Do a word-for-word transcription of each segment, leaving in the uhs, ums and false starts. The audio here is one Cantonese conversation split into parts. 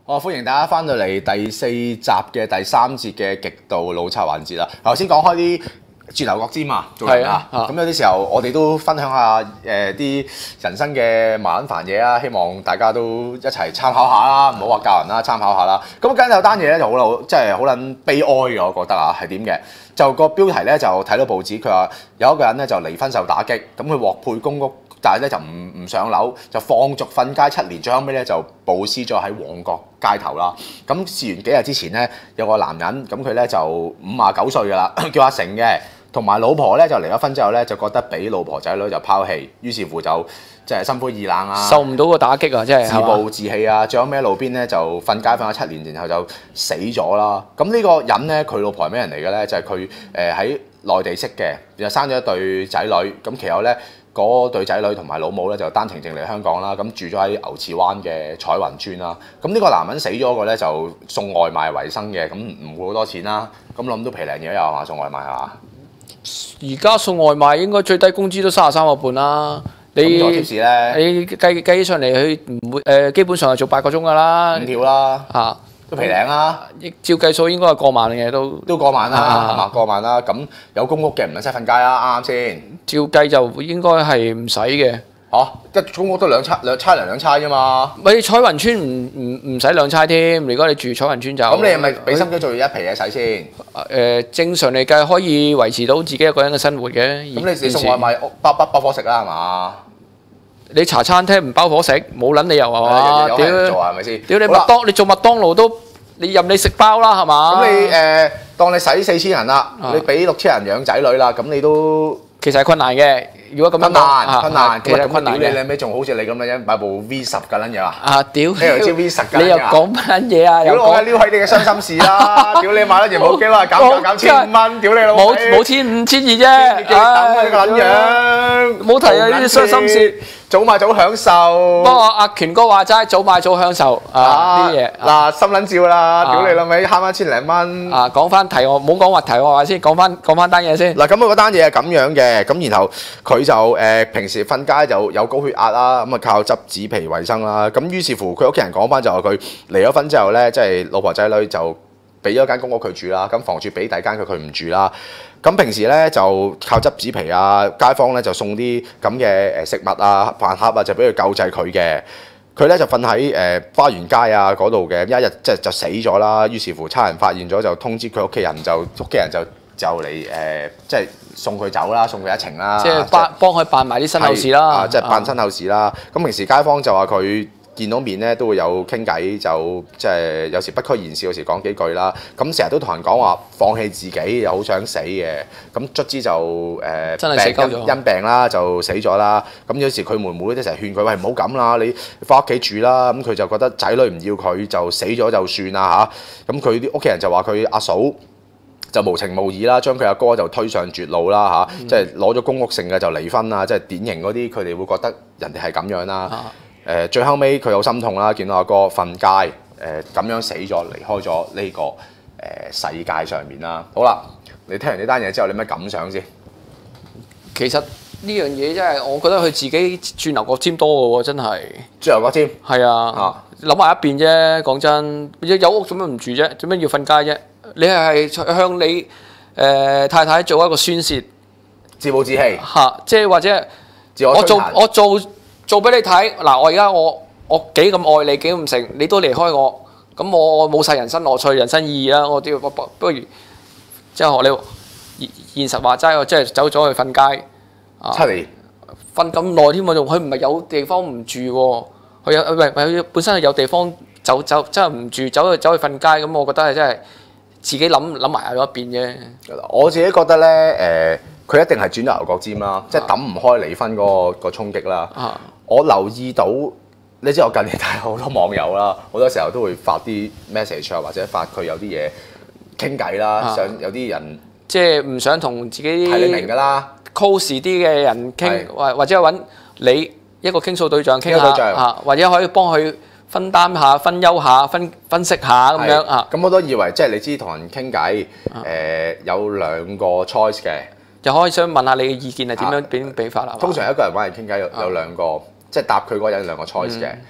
好，歡迎大家翻到嚟第四集嘅第三節嘅極度腦殘環節啦。頭先講開啲轉牛角尖啊，做人啊，咁有啲時候我哋都分享下誒啲、呃、人生嘅麻煩嘢啦，希望大家都一齊參考下啦，唔好話教人啦，參考下啦。咁今日有單嘢咧就好撚，即係好撚悲哀嘅，我覺得啊，係點嘅？就個標題咧就睇到報紙，佢話有一個人咧就離婚受打擊，咁佢獲配公屋。但係咧就唔唔上樓，就放逐瞓街七年，最後尾咧就暴屍咗喺旺角街頭啦。咁事緣幾日之前咧，有個男人，咁佢咧就五廿九歲㗎啦，叫阿成嘅，同埋老婆咧就離咗婚之後咧，就覺得俾老婆仔女就拋棄，於是乎就即係心灰意冷啊， 受唔到個打擊啊，即係自暴自棄啊，最後尾喺路邊咧就瞓街瞓咗七年，然後就死咗啦。咁呢個人咧，佢老婆係咩人嚟嘅咧？就係佢誒喺內地識嘅，然後生咗一對仔女，咁其後咧。嗰對仔女同埋老母咧就單程證嚟香港啦，咁住咗喺牛池灣嘅彩雲村啦。咁呢個男人死咗個咧就送外賣為生嘅，咁唔會好多錢啦。咁諗到皮零嘢有係嘛？送外賣係嘛？ 而家送外賣應該最低工資都三十三個半啦。你貼士咧？ 你計計起上嚟，佢唔會誒，基本上係做八個鐘㗎啦。 五條啦， 嚇都皮零啦。 照計數應該係過萬嘅都都過萬啦，係嘛？過萬啦。咁有公屋嘅唔使瞓街啦，啱啱先？ 照計就應該係唔使嘅。 嚇，一公屋都兩差兩差零兩差啫嘛。 咪彩雲村唔唔唔使兩差添。如果你住彩雲村就咁，你係咪俾心機做一皮嘢使先？ 誒，正常嚟計可以維持到自己一個人嘅生活嘅。 咁你你送外賣包包包伙食啦係嘛？ 你茶餐廳唔包伙食，冇撚理由係嘛？ 屌，做係咪先？ 屌你麥當，你做麥當勞都你任你食包啦係嘛？ 咁你誒當你使四千人啦，你俾六千人養仔女啦，咁你都其實係困難嘅。如果咁樣困難，困難， 其實係困難嘅。 你你咪仲好似你咁樣買部 V 十㗎撚嘢啊？ 啊屌！ 你又知 V 十㗎？ 你又講乜撚嘢啊？ 屌我梗係撩起你嘅傷心事啦！屌你買得完部機啦，減價減千五蚊，屌你老冇冇千五千二啫！ 等啊你個撚樣！ 冇提啊呢啲傷心事。 早買早享受。 不過阿權哥話齋，早買早享受啊！呢啲嘢嗱心撚照啦，屌你老味慳翻千零蚊。 啊，講翻題我唔好講話題我話先，講翻講翻單嘢先。 嗱咁佢嗰單嘢係咁樣嘅，咁然後佢就誒平時瞓街就有高血壓啦，咁啊靠執紙皮為生啦。咁於是乎佢屋企人講翻就係佢離咗婚之後咧，即係老婆仔女就俾咗間公屋佢住啦，咁房署俾第間佢佢唔住啦。咁平時咧就靠執紙皮啊，街坊咧就送啲咁嘅誒食物啊、飯盒啊，就俾佢救濟佢嘅。佢咧就瞓喺誒花園街啊嗰度嘅，一日即係就死咗啦。於是乎差人發現咗就通知佢屋企人，就屋企人就就嚟誒即係送佢走啦，送佢一程啦。 即係幫幫佢辦埋啲身後事啦。 啊，即係辦身後事啦。咁平時街坊就話佢見到面咧都會有傾偈，就即係有時不拘言笑，有時講幾句啦。咁成日都同人講話放棄自己，又好想死嘅。咁卒之就誒、呃、 真係死鳩咗， 因病啦就死咗啦。咁有時佢妹妹都成日勸佢，喂唔好咁啦，你翻屋企住啦。咁佢就覺得仔女唔要佢，就死咗就算啦嚇。咁佢啲屋企人就話佢阿嫂就無情無義啦，將佢阿哥就推上絕路啦嚇，嗯、即係攞咗公屋剩嘅就離婚啦，即係典型嗰啲佢哋會覺得人哋係咁樣啦。啊誒、呃、最後尾佢好心痛啦，見到阿哥瞓街，誒、呃、咁樣死咗，離開咗呢、這個誒、呃、世界上面啦。好啦，你聽完呢單嘢之後，你咩感想先？ 其實呢樣嘢真係，我覺得佢自己轉牛角尖多嘅喎，真係。 轉牛角尖。 係啊，諗埋、啊、一邊啫。講真，有屋做乜唔住啫？做乜要瞓街啫？你係向你誒、呃、太太做一個宣泄， 自暴自棄。 嚇、啊，即係或者自我我做我做。做俾你睇嗱，我而家我我幾咁愛你，幾咁成，你都離開我，咁我冇晒人生樂趣、人生意義啦。我都要不不如即係學你現實話齋，我即係走咗去瞓街。 七年瞓咁耐添喎，仲佢唔係有地方唔住喎，佢有唔係佢本身係有地方走走真係唔住，走去走去瞓街咁，我覺得係真係自己諗諗埋喺一邊啫。 我自己覺得咧，誒、呃，佢一定係轉牛角尖啦，即係抌唔開離婚嗰、嗰個、嗰個衝擊啦。啊我留意到，你知我近年睇好多網友啦，好多時候都會發啲 message 啊，或者發佢有啲嘢傾偈啦，啊、想有啲人即係唔想同自己睇你明㗎啦 close 啲嘅人傾，或是或者揾你一個傾訴對象傾下嚇、啊，或者可以幫佢分擔下、分憂下、分分析下咁樣啊。 咁我都以為即係你知同人傾偈，誒、呃、有兩個 choice 嘅， 就可以想問下你嘅意見係點樣點俾法啦。 通常一個人揾人傾偈有有兩個。即係答佢嗰個人兩個 choice 嘅，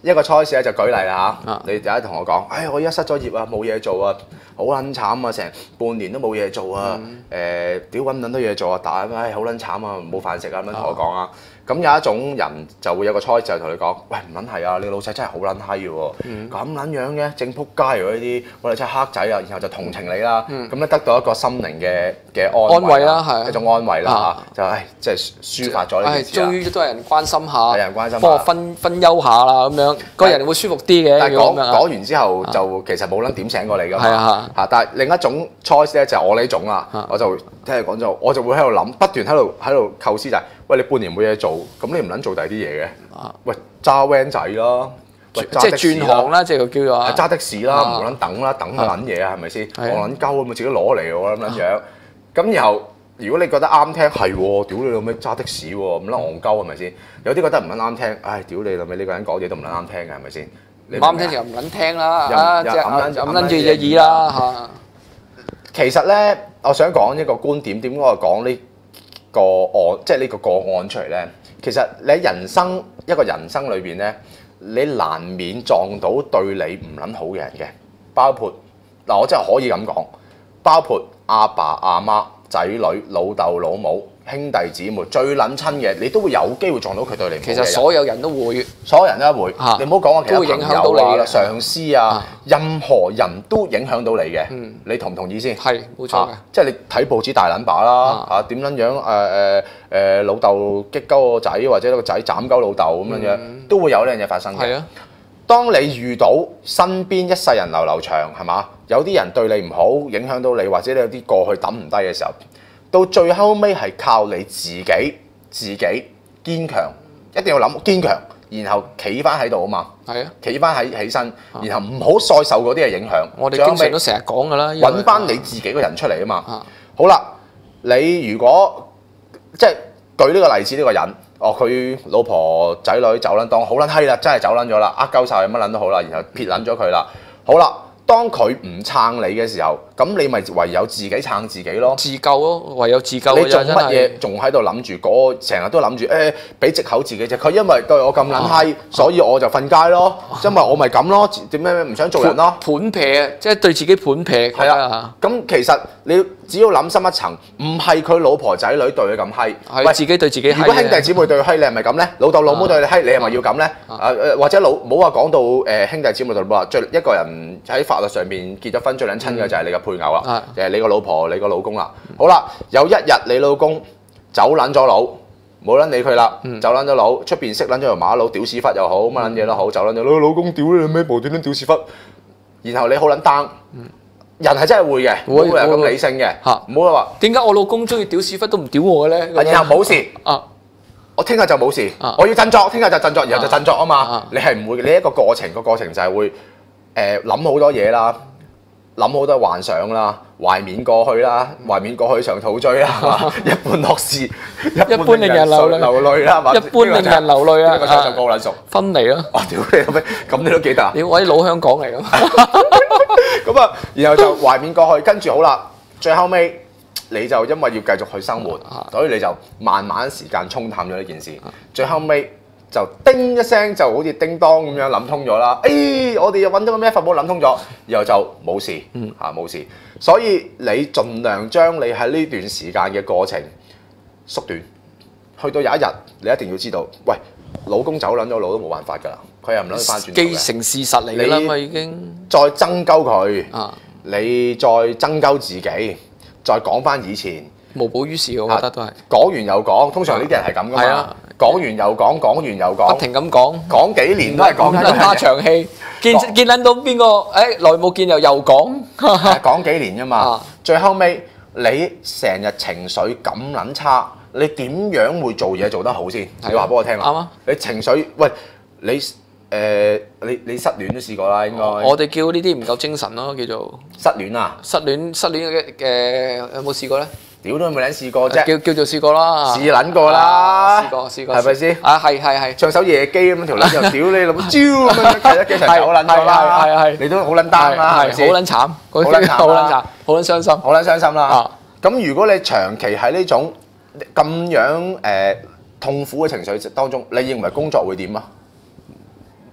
一個 choice 咧就舉例啦嚇， 啊你有一同我講，唉我而家失咗業啊，冇嘢做啊，好撚慘啊，成半年都冇嘢做啊，誒屌揾唔撚多嘢做啊，但係唉好撚慘啊，冇飯食啊咁樣同我講啊。咁有一種人就會有個 choice 就同你講，喂唔撚係啊，你老細真係好撚閪嘅喎，咁撚樣嘅正撲街喎呢啲，我哋真係黑仔啊，然後就同情你啦，咁咧得到一個心靈嘅嘅安安慰啦，係一種安慰啦嚇，就唉即係抒發咗呢件事啦。 終於都有人關心下， 有人關心下幫我分分憂下啦咁樣，個人會舒服啲嘅。 但係講如果咁樣講完之後就其實冇撚點醒過你㗎嘛。 係啊嚇，但係另一種 choice 咧就係我呢種啦啊， 我就聽你講咗，我就會喺度諗，不斷喺度喺度構思就係，喂你半年冇嘢做，咁你唔撚做第二啲嘢嘅？喂揸 van 仔啦，喂即係轉行啦，即係叫做啊揸的士啦，唔撚等啦，等乜撚嘢啊？係咪先？ 係啊我撚鳩咁自己攞嚟喎咁撚樣。咁然後如果你覺得啱聽，係喎，屌你老味揸的士喎，唔撚戇鳩係咪先？有啲覺得唔撚啱聽，唉，屌你老味呢個人講嘢都唔撚啱聽嘅係咪先？ 唔啱聽就唔撚聽啦， 又啊，即係又揞撚揞撚住隻耳啦嚇。 其實咧，我想講一個觀點，點解我講呢個案，即係呢個個案出嚟咧？其實你喺人生一個人生裏邊咧，你難免撞到對你唔撚好嘅人嘅，包括嗱，我真係可以咁講，包括阿爸阿媽、仔女、老豆老母、兄弟姊妹，最撚親嘅，你都會有機會撞到佢對你唔好嘅其人。 實所有人都會所有人都會， 啊你唔好講我其他都會影響到朋友啊、 你嘅上司啊， 啊任何人都影響到你嘅。 嗯你同唔同意先？ 係冇錯嘅啊。即係你睇報紙大撚把啦， 啊嚇點撚樣誒誒誒老豆激鳩個仔，或者個仔斬鳩老豆咁樣樣，都會有呢樣嘢發生嘅。 係啊， 當你遇到身邊一世人流流長係嘛，有啲人對你唔好，影響到你，或者你有啲過去抌唔低嘅時候，到最後尾係靠你自己自己堅強，一定要諗堅強，然後企翻喺度啊嘛， 係啊， 企翻喺起身，然後唔好再受嗰啲嘅影響。 我哋最後尾經常都成日講㗎啦， 揾翻你自己個人出嚟啊嘛。 啊好啦，你如果即係舉呢個例子，呢、個人，哦佢老婆仔女走撚當好撚閪啦，真係走撚咗啦，呃鳩晒乜撚都好啦，然後撇撚咗佢啦。好啦，當佢唔撐你嘅時候，咁你咪唯有自己撐自己咯。 自救咯，唯有自救你做㗎咋真係乜嘢？仲喺度諗住嗰成日都諗住誒，俾、藉口自己啫。佢因為對我咁撚閪，所以我就瞓街咯。因為我咪咁咯，點解唔想做人咯？ 盤劈啊，即係對自己盤劈。 係啊，咁其實你只要諗深一層，唔係佢老婆仔女對佢咁閪， 係自己對自己閪嘅。 如果兄弟姊妹對佢閪，你係咪咁咧？老豆老母對你閪，你係咪要咁咧？啊誒，或者老冇話講到誒兄弟姊妹對老母，最一個人喺法律上面結咗婚最撚親嘅就係你嘅配偶啦啊， 誒你個老婆、你個老公啦。好啦，有一日你老公走撚咗佬，冇撚理佢啦，走撚咗佬，出邊識撚咗條馬佬，屌屎忽又好，乜撚嘢都好，走撚咗佬，老公屌你咩無端端屌屎忽，然後你好撚 down。人係真係會嘅，唔會會係咁會理性嘅， 嚇唔好話點解我老公中意屌屎忽都唔屌我嘅咧？咁樣然後冇事。 啊， 我聽日就冇事， 啊我要振作，聽日就振作，然後就振作啊嘛。 啊你係唔會，你一個過程，個過程就係會誒諗好多嘢啦，諗好多幻想啦，懷緬過去啦，懷緬過去常陶醉啦，係嘛一般樂事，一一般令人流淚流淚啦，係嘛一般令人流淚啊呢個唱首歌好撚熟， 分離咯。 我屌你老味，咁你都記得啊？ 屌，我啲老香港嚟㗎嘛。 咁啊，然後就懷緬過去，跟住好啦，最後尾你就因為要繼續去生活， 啊所以你就慢慢時間沖淡咗呢件事，最後尾就叮一聲就好似叮當咁樣諗通咗啦。誒、我哋又揾到個咩法寶諗通咗，然後就冇事嚇冇、事，所以你盡量將你喺呢段時間嘅過程縮短，去到有一日你一定要知道，喂，老公走撚咗路都冇辦法㗎啦，佢又唔撚翻轉頭既嘅。 成事實嚟㗎啦嘛，已經再爭鳩佢， 啊， 你再爭鳩自己，再講翻以前， 無補於事，我覺得都係講完又講，通常呢啲人係咁噶嘛係啊， 講完又講，講完又不講， 停咁講， 講幾年都係講緊撚下嗰樣嘢場戲，見講見撚到邊個？誒，耐冇見又又講， 係講幾年噶嘛啊， 最後尾你成日情緒咁撚差，你點樣會做嘢做得好先？ 係啊你話俾我聽啱啊！ 你情緒，喂，你誒你你失戀都試過啦，應該我哋叫呢啲唔夠精神咯，叫做失戀啊， 失戀失戀嘅嘅有冇試過咧？ 屌都冇人試過啫， 叫叫做試過啦， 試撚過啦啊試過試過， 係咪先啊，係係係。 唱首夜機咁樣條撚又屌你老母蕉咁樣，其實幾場走撚咗啦， 係係係你都好撚單啦，係咪係先好撚慘，嗰好撚慘啦啲好撚慘，好撚傷心。 好撚傷心啦啊。 咁如果你長期喺呢種咁樣誒痛苦嘅情緒當中，你認為工作會點啊？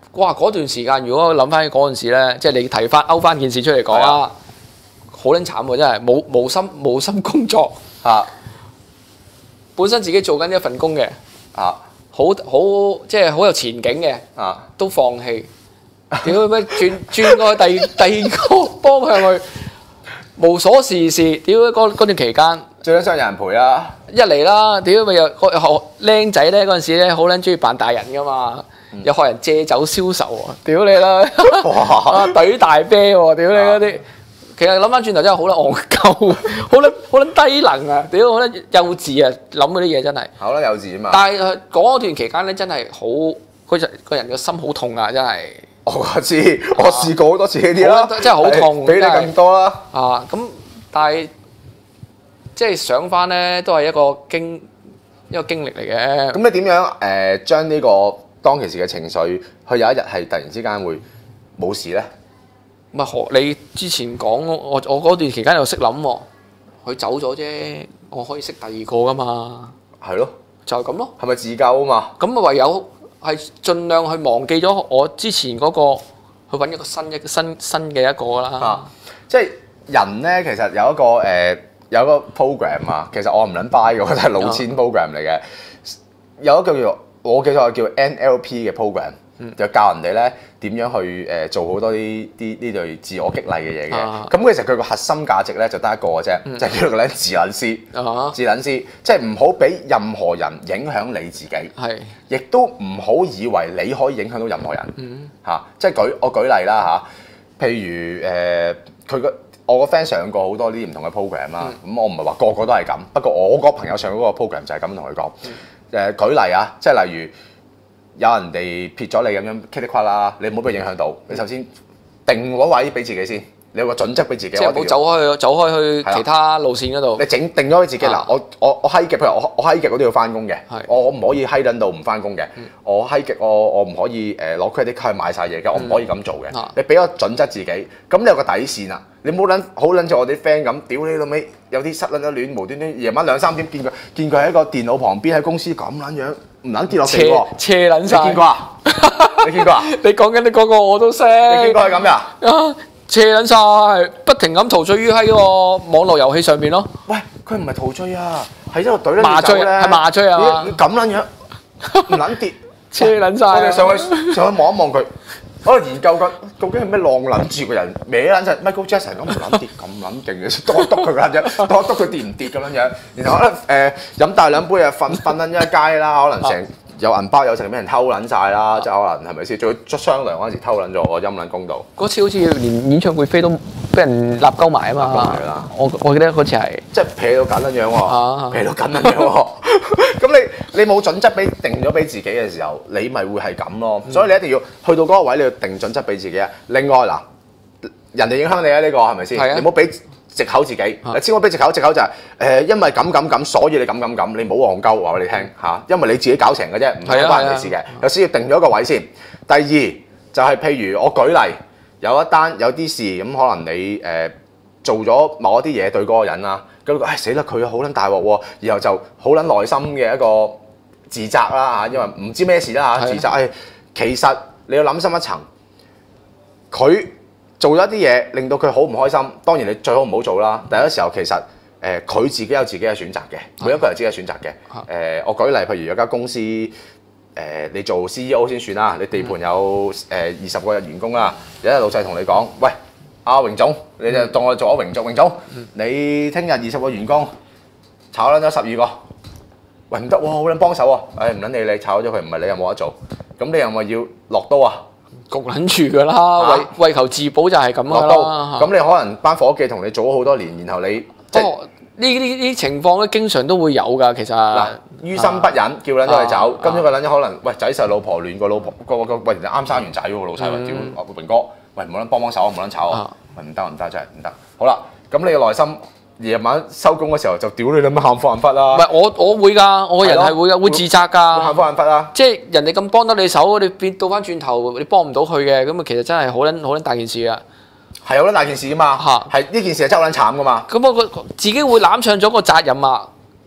哇！嗰段時間，如果我諗翻起嗰陣時咧，即係你提翻勾翻件事出嚟講啊，好撚慘喎！真係冇冇心冇心工作啊， 本身自己做緊一份工嘅啊， 好好即係好有前景嘅啊， 都放棄。屌咩轉轉過去第第二個方向去，無所事事。屌嗰嗰段期間， 最緊想有人陪啦。 一嚟啦，屌咪又個學僆仔咧嗰陣時咧，好撚中意扮大人噶嘛，又學人借酒消愁喎。屌你啦，啊懟大啤喎，屌你嗰啲。其實諗翻轉頭真係好撚戇鳩，好撚好撚低能啊！屌好撚幼稚啊，諗嗰啲嘢真係。 好啦，幼稚啊嘛。 但係嗰段期間咧，真係好嗰陣個人個心好痛啊！真係。 我知，我試過好多次呢啲啦， 真係好痛， 比你更多啦。 啊，咁但係即係想翻咧，都係一個經一個經歷嚟嘅。 咁你點樣誒將呢個當其時嘅情緒，佢有一日係突然之間會冇事咧？ 咪學你之前講，我我嗰段期間又識諗喎，佢走咗啫，我可以識第二個噶嘛。 係咯， 就係咁咯。 係咪自救啊嘛？ 咁啊唯有係盡量去忘記咗我之前嗰個，去揾一個新一新新嘅一個啦。 啊，即係人咧，其實有一個誒、呃、有一個 program 啊，其實我唔撚 buy 嘅，我覺得係老千 program 嚟嘅。有一個叫我記錯叫 N L P 嘅 program。就教人哋咧點樣去誒做好多啲啲呢類自我激勵嘅嘢嘅。咁、啊、其實佢個核心價值咧就得一個嘅啫，嗯、就係叫做咧自撚思。啊、自撚思，即係唔好俾任何人影響你自己。係是，亦都唔好以為你可以影響到任何人。嗯。嚇、啊，即係舉我舉例啦嚇，譬如誒佢個我個 friend 上過好多啲唔同嘅 program 啦。咁、嗯、我唔係話個個都係咁，不過我個朋友上嗰個 program 就係咁同佢講。誒、嗯、舉例啊，即係例如。有人哋撇咗你咁樣噼里啪啦，你唔好俾佢影響到。你首先定嗰位俾自己先，你有個準則俾自己。即係唔好走開去，走開去其他路線嗰度。你整定咗俾自己嗱、啊，我我我閪極，譬如我我閪極我都要翻工嘅，我我唔可以閪撚到唔翻工嘅。我閪極我我唔可以誒攞 credit card 去買晒嘢嘅，我唔可以咁做嘅。嗯、你俾個準則自己，咁你有個底線啊。你冇撚好撚似我啲 friend 咁，屌你老味，有啲失撚咗戀，無端端夜晚兩三點見佢，見佢喺個電腦旁邊喺公司咁撚樣，唔撚跌落地喎，斜撚晒。你見過啊？你見過啊？你講緊你嗰個我都識。你見過係咁呀？啊，斜撚晒，不停咁陶醉於喺個網絡遊戲上面咯。喂，佢唔係陶醉啊，係一個隊咧麻醉咧，係麻醉啊！咁撚樣，唔撚跌，斜撚晒。我哋上去上去望一望佢。我喺度研究緊，究竟係咩浪撚住個人歪撚曬 Michael Jackson 咁唔撚跌咁撚勁嘅，多篤佢嗰陣啫，多篤佢跌唔跌咁樣樣。然後可能誒飲大兩杯啊，瞓瞓撚一街啦，可能成有銀包有成俾人偷撚晒啦，即係可能係咪先？仲要商量嗰陣時偷撚咗我陰撚公度。嗰次好似連演唱會飛都俾人立鳩埋啊嘛。係啦，我我記得嗰次係即係撇到緊撚樣喎，撇到緊撚樣喎。咁你你冇準則俾定咗俾自己嘅時候，你咪會係咁咯。所以你一定要去到嗰個位，你要定準則俾自己啊。另外嗱，人哋影響你啊，呢個係咪先？你唔好俾藉口自己。你千萬俾藉口，藉口就係誒，因為咁咁咁，所以你咁咁咁，你唔好戇鳩話俾你聽嚇。因為你自己搞成嘅啫，唔係關人哋事嘅。有時要定咗一個位先。第二就係譬如我舉例，有一單有啲事咁，可能你誒做咗某一啲嘢對嗰個人啦。咁誒死啦！佢好撚大鑊喎，然後就好撚內心嘅一個自責啦嚇，因為唔知咩事啦嚇，自責誒、哎。其實你要諗深一層，佢做咗一啲嘢令到佢好唔開心。當然你最好唔好做啦。第一時候其實誒佢、呃、自己有自己嘅選擇嘅，每一個人自己嘅選擇嘅。誒、呃、我舉例，譬如有間公司誒、呃，你做 C E O 先算啦，你地盤有誒二十個人員工啦，有一日老細同你講，喂。阿、啊、榮總，你就當我做咗榮總，榮總，你聽日二十個員工炒撚咗十二個，喂唔得喎，好撚幫手啊！誒唔撚理你，炒咗佢，唔係你又冇得做，咁你又咪要落刀啊？焗撚住㗎啦，為為求自保就係咁㗎啦。咁你可能班伙計同你做咗好多年，然後你即係呢呢呢情況咧，經常都會有㗎。其實嗱，於心不忍，叫撚咗佢走，跟住個撚咗可能喂仔細老婆亂個老婆個個喂啱生完仔喎，老細話屌阿榮哥。喂，冇撚幫幫手，冇撚炒啊！喂，唔得唔得，真係唔得。好啦，咁你嘅內心夜晚收工嘅時候就屌你啦，乜喊苦喊忽啦！唔係我我會㗎，我個人係會㗎，會自責㗎。喊苦喊忽啦！即係人哋咁幫得你手，你變倒翻轉頭，你幫唔到佢嘅，咁啊其實真係好撚好撚大件事㗎。係好撚大件事㗎嘛！嚇，係呢件事係真係好撚慘㗎嘛！咁我個自己會攬上咗個責任啊！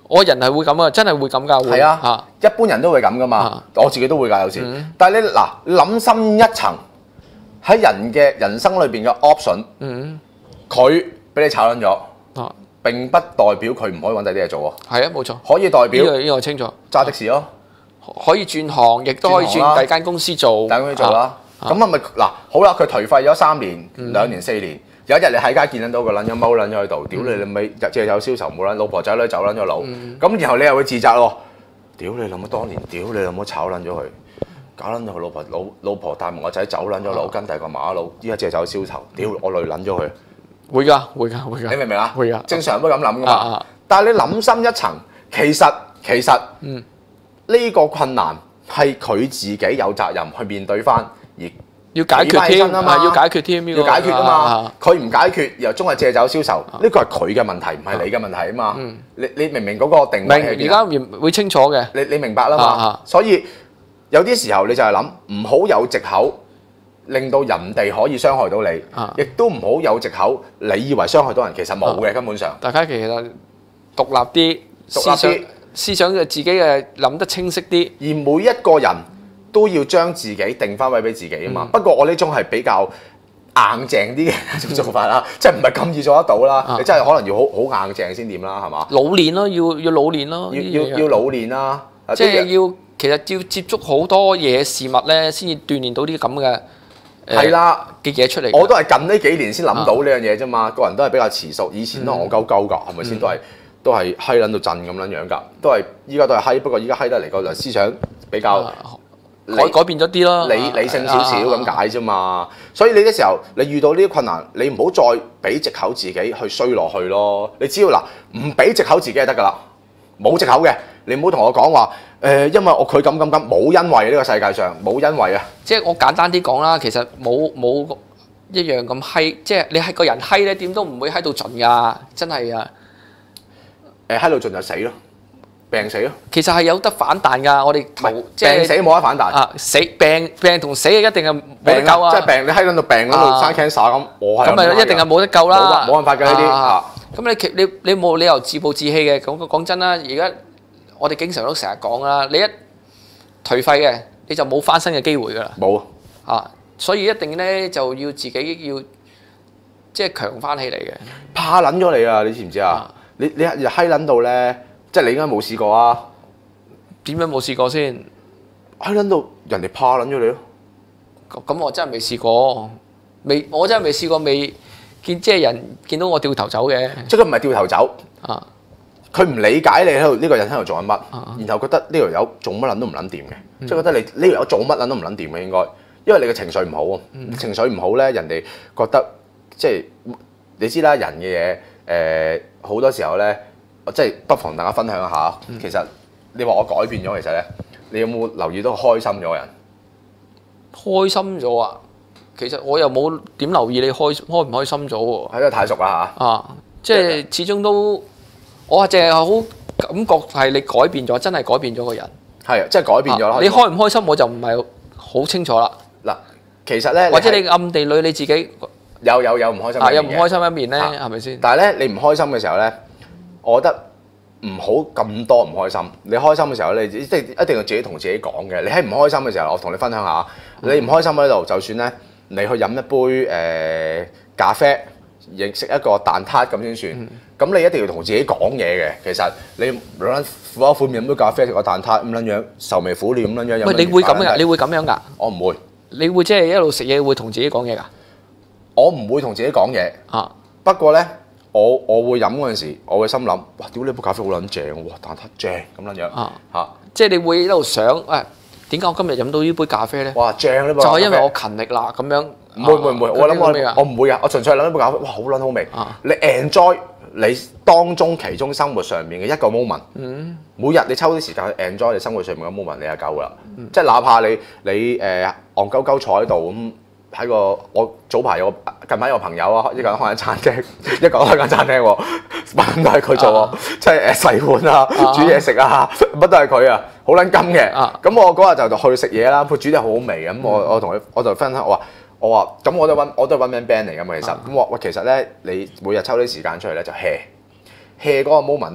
我人係會咁啊，真係會咁㗎，會係啊，一般人都會咁噶嘛，我自己都會㗎有時。 嗯、 但係你嗱諗深一層，喺人嘅人生裏邊嘅 option，佢俾、嗯、你炒撚咗，啊、並不代表佢唔可以揾第啲嘢做喎。係啊，冇錯。 可以代表呢、呢個呢、呢個清楚。 揸的士咯， 可以轉行，亦都可以轉第二間公司做。 第二間公司做啦。咁係咪嗱好啦？佢頹廢咗三年、嗯、兩年、四年。有一日你喺街見到個撚樣踎撚咗喺度，屌你你咪日借有消愁冇撚，老婆仔女走撚咗佬，咁、嗯、然後你又會自責咯，屌你諗乜當年，屌你諗乜炒撚咗佢，搞撚咗佢老婆老老婆帶埋個仔走撚咗佬，跟第個馬佬，依家借走消愁，屌我累撚咗佢，會㗎會㗎會㗎，你明唔明啊？會㗎，正常都咁諗㗎嘛。啊啊、但係你諗深一層，其實其實呢、嗯、個困難係佢自己有責任去面對翻而。要解決添啊嘛，要解決添，要解決啊嘛。佢唔解決，又終係借酒消愁，呢個係佢嘅問題，唔係你嘅問題啊嘛。你你明唔明嗰個定位係邊？而家會清楚嘅。你你明白啦嘛？所以有啲時候你就係諗，唔好有藉口，令到人哋可以傷害到你，亦都唔好有藉口，你以為傷害到人，其實冇嘅根本上。大家其實獨立啲，思想思想嘅自己嘅諗得清晰啲，而每一個人。都要將自己定翻位俾自己啊嘛。嗯、不過我呢種係比較硬淨啲嘅一種做法啦，嗯、即係唔係咁易做得到啦。啊、你真係可能要好好硬淨先掂啦，係嘛？老練咯，要要老練咯，要要要老練啦。即係要其實要接觸好多嘢事物咧，先至鍛鍊到啲咁嘅係啦嘅嘢出嚟。我都係近呢幾年先諗到呢樣嘢啫嘛。個人都係比較遲熟，以前都戇鳩鳩㗎，係咪先？都係都係閪撚到震咁樣樣㗎，都係依家都係閪，不過依家閪得嚟個就思想比較。啊改改變咗啲咯，理理性少少咁解啫嘛。所以你嘅時候，你遇到呢啲困難，你唔好再俾藉口自己去衰落去咯。你只要嗱唔俾藉口自己就得㗎啦，冇藉口嘅，你唔好同我講話誒，因為我佢咁咁咁，冇因為呢個世界上冇因為啊。即係我簡單啲講啦，其實冇冇一樣咁閪，即係你係個人閪咧，點都唔會閪到盡㗎，真係啊。誒閪到盡就死咯。病死咯，其實係有得反彈㗎。我哋頭即係病死冇得反彈啊！死病病同死一定係冇得救啊！即係病你喺嗰度病嗰度生 cancer 咁，我係咁咪一定係冇得救啦！冇辦法㗎呢啲。咁你其你你冇理由自暴自棄嘅。講講真啦，而家我哋經常都成日講啦，你一頹廢嘅你就冇翻身嘅機會㗎啦。冇啊，所以一定咧就要自己要即係強翻起嚟嘅。怕撚咗你啊！你知唔知啊？你你日閪撚到咧。即係你應該冇試過啊？點樣冇試過先？閪撚到人哋怕撚咗你咯。咁我真係未試過，未我真係未試過，未見即係人見到我掉頭走嘅。即係佢唔係掉頭走啊！佢唔理解你喺度呢個人喺度做緊乜，啊、然後覺得呢條友做乜撚都唔撚掂嘅，嗯、即係覺得你呢條友做乜撚都唔撚掂嘅應該，因為你嘅情緒唔好啊。嗯、情緒唔好咧，人哋覺得即係你知啦，人嘅嘢誒好多時候咧。即係不妨大家分享一下，嗯、其實你話我改變咗，其實咧，你有冇留意到開心咗人？開心咗啊！其實我又冇點留意你開開唔開心咗喎。係因為太熟啦嚇。啊，即係始終都，我淨係好感覺係你改變咗，真係改變咗個人。係啊，即係改變咗啦。你開唔開心我就唔係好清楚啦。嗱，其實咧，或者你暗地裏你自己有有有唔開心嘅。有唔開心一面咧，係咪先？但係咧，你唔開心嘅時候咧。我覺得唔好咁多唔開心。你開心嘅時候，你即係一定要自己同自己講嘅。你喺唔開心嘅時候，我同你分享下。你唔開心喺度，就算咧，你去飲一杯誒、呃、咖啡，亦食一個蛋撻咁先算。咁、嗯、你一定要同自己講嘢嘅。其實你兩撚苦口苦面飲杯咖啡，食個蛋撻咁撚樣，愁眉苦臉咁撚樣。喂，你會咁㗎？你會咁樣㗎？我唔會。你會即係一路食嘢會同自己講嘢㗎？我唔會同自己講嘢。啊，不過咧。我我會飲嗰陣時，我會心諗，哇！屌你杯咖啡好撚正喎，蛋撻正咁撚樣嚇，啊、即係你會喺度想，誒點解我今日飲到呢杯咖啡咧？哇！正呢杯，就係因為我勤力啦咁樣。唔會唔會唔會，我諗我我唔會啊！我純粹係諗一杯咖啡，哇！好撚好味。啊、你 enjoy 你當中其中生活上面嘅一個 moment，、嗯、每日你抽啲時間去 enjoy 你生活上面嘅 moment，你就夠啦。嗯、即係哪怕你你誒戇鳩鳩坐喺度咁。喺個我早排有近排有個朋友啊，一個人開間餐廳，一個人開間餐廳喎，乜都係佢做喎，即係誒洗碗啊、煮嘢食啊，乜都係佢啊，好撚金嘅。咁我嗰日就去食嘢啦，佢煮得好好味嘅。咁我我同佢我就分享，我話我話咁我都揾我都係 one man band 嚟㗎嘛，其實咁我喂其實咧，你每日抽啲時間出嚟咧就 hea hea 嗰個 moment 咧，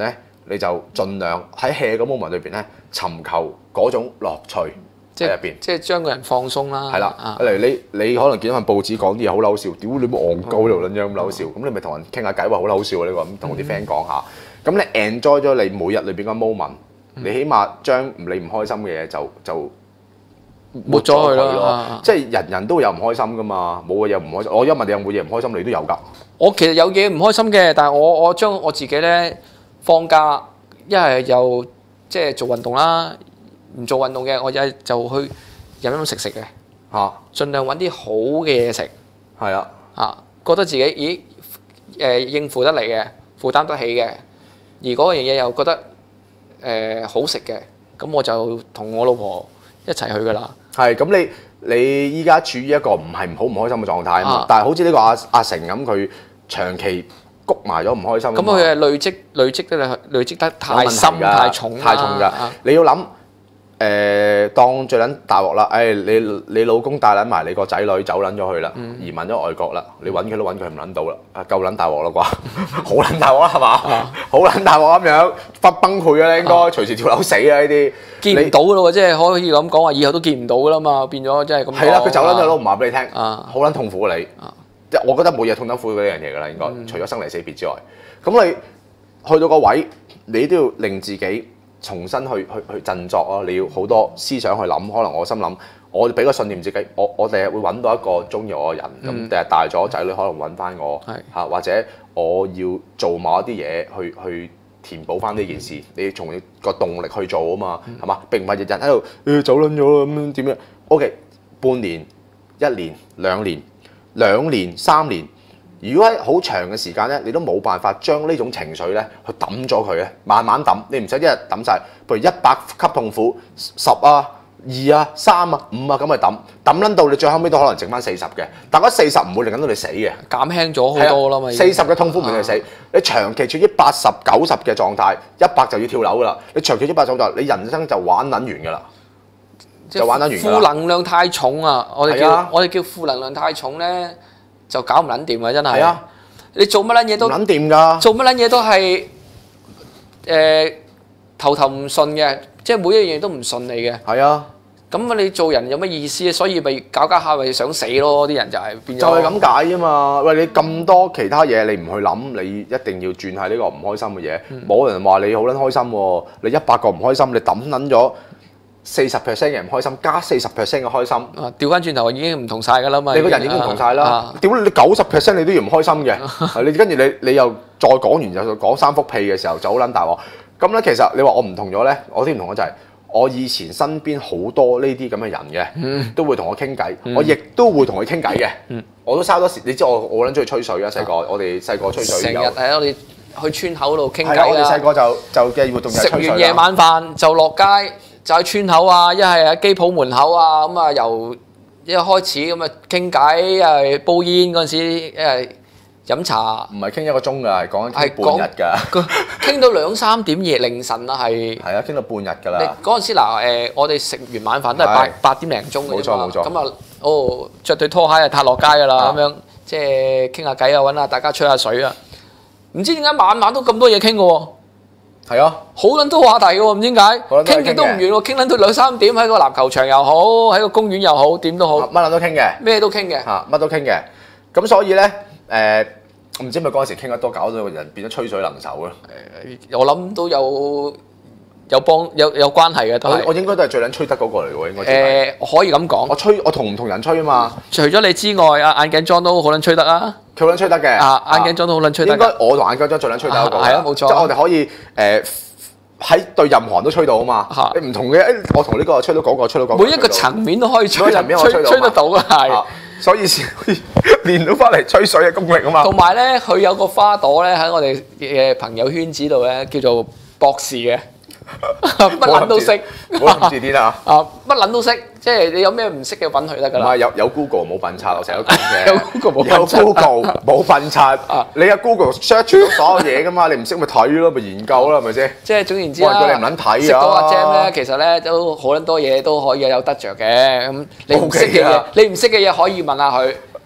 你就盡量喺 hea 嗰 moment 裏邊咧，尋求嗰種樂趣即喺入邊。 即係將個人放鬆啦。 係啦，例如你你可能見到份報紙講啲嘢好嬲笑，屌你冇戇鳩喺度撚樣咁嬲笑，咁你咪同人傾下偈話好嬲笑啊呢個，咁同啲 friend 講下。咁你 enjoy 咗你每日裏邊個 moment，你起碼將你唔開心嘅嘢就就抹咗佢咯。 即係人人都有唔開心噶嘛，冇嘅嘢唔開心。我因為你有冇嘢唔開心，你都有㗎。 我其實有嘢唔開心嘅，但係我我將我自己咧放假，一係又即係做運動啦，唔做運動嘅我一係就去飲飲食食嘅嚇， 盡量揾啲好嘅嘢食。 係啊， 嚇覺得自己咦誒應付得嚟嘅，負擔得起嘅，而嗰樣嘢又覺得誒好食嘅，咁我就同我老婆一齊去㗎啦。 係咁你你依家處於一個唔係唔好唔開心嘅狀態啊嘛啊， 但係好似呢個阿阿成咁，佢長期谷埋咗唔開心。 咁佢係累積累積得累積得太深太重太重㗎。你要諗誒，當最撚大鑊啦！誒，你你老公帶撚埋你個仔女走撚咗去啦，移民咗外國啦，你揾佢都揾佢唔撚到啦，啊夠撚大鑊啦啩，好撚大鑊啦係嘛？好撚大鑊咁樣，崩崩潰啊！應該隨時跳樓死啊！呢啲見唔到㗎咯喎，即係可以咁講話，以後都見唔到㗎啦嘛，變咗即係咁。 係啦，佢走撚咗都唔話俾你聽， 啊好撚痛苦啊你。即係我覺得冇嘢痛得苦過呢樣嘢㗎啦，應該除咗生離死別之外，咁你去到個位，你都要令自己重新去去去振作咯。你要好多思想去諗，可能我心諗，我俾個信念自己，我我第日會揾到一個中意我嘅人，咁第日大咗仔女可能揾翻我嚇，或者我要做某一啲嘢去去填補翻呢件事，你要從個動力去做啊嘛，係嘛？並唔係日日喺度誒走撚咗啦咁樣點樣 ？OK， 半年、一年、兩年。兩年、三年，如果喺好長嘅時間咧，你都冇辦法將呢種情緒咧去抌咗佢咧，慢慢抌，你唔使一日抌晒，譬如一百級痛苦，十啊、二啊、三啊、五啊咁去抌，抌撚到你最後尾都可能剩翻四十嘅，但嗰四十唔會令到你死嘅， 減輕咗好多啦嘛。 四十嘅痛苦唔令你死，啊、你長期處於八十、九十嘅狀態，一百就要跳樓噶啦，你長期處於八十狀態，你人生就玩撚完㗎啦。就玩得完㗎啦。 負能量太重啊！我哋叫我哋叫負能量太重咧，就搞唔撚掂啊！真係。係啊，你做乜撚嘢都唔撚掂㗎。做乜撚嘢都係誒頭頭唔順嘅，即係每一樣嘢都唔順利嘅。 係啊。 咁你做人有乜意思？所以咪搞搞下咪想死咯！啲人就係變咗。 就係咁解啊嘛！喂，你咁多其他嘢你唔去諗，你一定要轉係呢個唔開心嘅嘢。冇人話你好撚開心喎，你一百個唔開心，你抌撚咗。四十 percent 嘅唔開心，加四十 percent 嘅開心。 啊，調翻轉頭已經唔同晒㗎啦嘛。 你個人已經唔同晒啦。屌你九十 percent 你都要唔開心嘅，你跟住你你又再講完就講三幅屁嘅時候就好撚大鑊。咁咧其實你話我唔同咗咧，我啲唔同咗就係我以前身邊好多呢啲咁嘅人嘅，嗯、都會同我傾偈，嗯、我亦都會同佢傾偈嘅。嗯、我都嘥多時，你知我我撚中意吹水啊！細個我哋細個吹水。 成日喺我哋去村口度傾偈啦。我哋細個就就嘅活動就係吹水啦。食完夜晚飯就落街。就喺村口啊，一係喺機鋪門口啊，咁啊由一開始咁啊傾偈，一係煲煙嗰陣時，一係飲茶。唔係傾一個鐘㗎，係講緊半日㗎。 傾到兩三點夜凌晨啊，係。 係啊，傾到半日㗎啦。 嗰陣時嗱誒，我哋食完晚飯都係八八點零鐘嘅啫嘛。冇錯冇錯。咁啊，哦，著對拖鞋就踏落街㗎啦，咁樣即係傾下偈啊，揾下大家吹下水啊。唔知點解晚晚都咁多嘢傾㗎喎。 係啊， 好撚多話題嘅喎，唔知點解，傾極都唔完喎，傾撚到兩三點喺個籃球場又好，喺個公園又好，點都好， 乜撚都傾嘅， 咩都傾嘅， 嚇乜都傾嘅。咁所以咧，誒唔知咪嗰陣時傾得多，搞到個人變咗吹水能手咯。 誒，我諗都有有幫有有關係嘅都係。 我應該都係最撚吹得嗰個嚟喎，應該。 誒，可以咁講。 我吹我同唔同人吹啊嘛。 除咗你之外，阿眼鏡裝都好撚吹得啊。 佢好撚吹得嘅， 啊眼鏡裝都好撚吹得。 應該我同眼鏡裝最撚吹得嗰個。 係啊，冇錯。 即係我哋可以誒喺對任何人都吹到啊嘛。你唔同嘅，誒我同呢個吹到嗰個，吹到嗰個。 每一個層面都可以吹， 層面我吹到， 吹得到嘅係。 所以先可以練到翻嚟吹水嘅功力啊嘛。 同埋咧，佢有個花朵咧喺我哋嘅朋友圈子度咧，叫做博士嘅。乜撚都識， 唔好諗住啲啦啊！乜撚都識，即係你有咩唔識嘅揾佢得㗎啦。 唔係有有 Google 冇笨賊，我成日都講嘅。 有 Google 冇笨賊。 有 Google 冇笨賊。你有 Google search 到所有嘢㗎嘛？你唔識咪睇咯，咪研究咯，係咪先？ 即係總言之啦。 我叫你唔撚睇啊！ 識到阿 Jam 咧，其實咧都好撚多嘢都可以有得着嘅。咁你唔識嘅嘢，你唔識嘅嘢可以問下佢。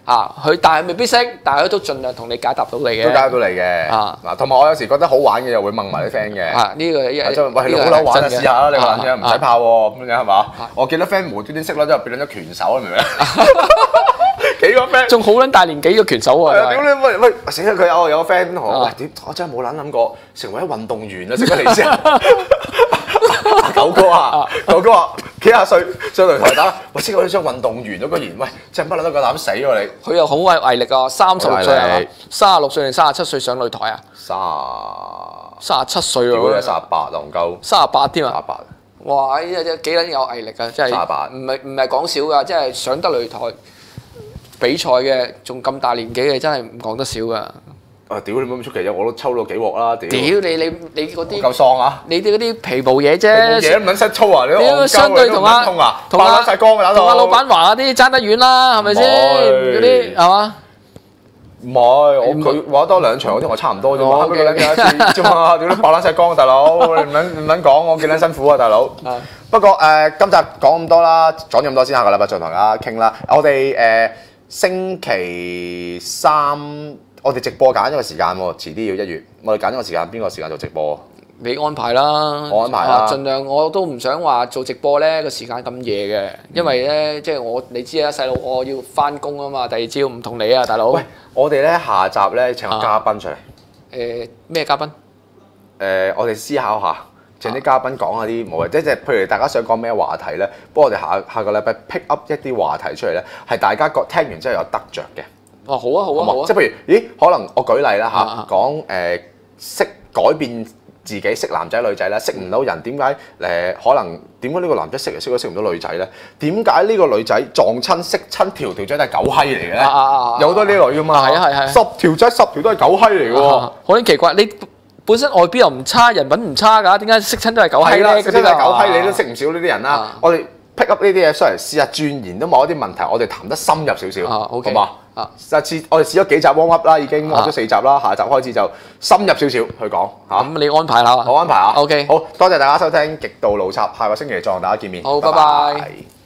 啊，佢但係未必識，但係佢都盡量同你解答到你嘅。 都解答到你嘅。 啊嗱，同埋我有時覺得好玩嘅，又會問埋啲 friend 嘅。 啊，呢個喂，你好撚玩啊！試下啦，你話啫，唔使怕喎，咁樣係嘛？我見到 friend 無端端識啦，之後變咗拳手，明唔明啊？幾個 friend 仲好撚大年紀嘅拳手喎。 屌你喂喂，死啦！佢有有個 friend 同我，喂點？我真係冇撚諗過成為一運動員啊！識乜嚟先？九哥啊，九哥話幾廿歲上擂台打，喂識咗張運動員咗個然，喂真係不嬲都夠膽死喎你！ 佢又好毅毅力啊，三十六歲係嘛？三十六歲定三十七歲上擂台啊？ 三三十七歲屌喎， 你三十八能夠三十八添啊！ 三十八， 哇！呢隻幾撚有毅力啊，真係三十八唔係唔係講笑㗎，即係上得擂台比賽嘅，仲咁大年紀嘅，真係唔講得少㗎。 啊屌你冇咁出奇啫，我都抽到幾鑊啦！屌屌你你你嗰啲夠喪啊！ 你哋嗰啲皮毛嘢啫， 冇嘢唔撚識操啊！你都戇鳩相對你都同阿唔撚通啊！ 同阿爆撚曬光㗎打到同阿老闆話嗰啲爭得遠啦，係咪先？嗰啲係嘛？ 唔係，我佢玩多兩場嗰啲我差唔多啫嘛， 哦不過兩一次啫嘛，屌你爆撚曬光啊大佬！你唔撚唔撚講，我幾撚辛苦啊大佬！不過誒，今集講咁多啦，講咁多先，下個禮拜再同大家傾啦。我哋誒星期三我哋直播揀咗個時間喎，遲啲要一月，我哋揀咗個時間，邊個時間做直播？ 你安排啦， 我安排啦啊盡量我都唔想話做直播咧個時間咁夜嘅，因為咧即係我你知啦，細佬我要翻工啊嘛，第二朝唔同你啊，大佬。 喂，我哋咧下集咧請個嘉賓上嚟。 誒咩嘉賓？ 誒，我哋思考下。請啲嘉賓講下啲冇嘅，即係譬如大家想講咩話題咧，不過我哋下下個禮拜 pick up 一啲話題出嚟咧，係大家覺聽完之後有得着嘅。 哦，好啊，好啊，好啊。 即係譬如，咦？可能我舉例啦嚇， 啊講誒識改變自己，識男仔女仔啦，識唔到人點解誒？可能點解呢個男仔識嚟識都識唔到女仔咧？點解呢個女仔撞親識親條條仔都係狗閪嚟嘅咧？ 啊啊啊有好多呢類噶嘛。 係啊係係十條仔十條都係狗閪嚟嘅喎。 好撚奇怪，你本身外表又唔差，人品唔差㗎，點解識親都係狗閪係啦， 咧？ 識親都係狗閪， 啊你都識唔少呢啲人啦啊。 我哋 pick up 呢啲嘢出嚟試下鑽研到某一啲問題，我哋談得深入少少， 啊，OK 好嘛？ 啊， 下次我哋試咗幾集 warm up 啦，已經玩咗四集啦，下集開始就深入少少去講嚇。 咁你安排下啊。 好安排啊。 OK 好多謝大家收聽極度腦插，下個星期再同大家見面。 好拜拜。